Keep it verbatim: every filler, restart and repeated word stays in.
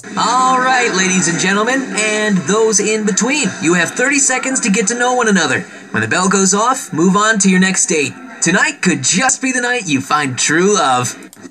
All right, ladies and gentlemen, and those in between, you have thirty seconds to get to know one another. When the bell goes off, move on to your next date. Tonight could just be the night you find true love.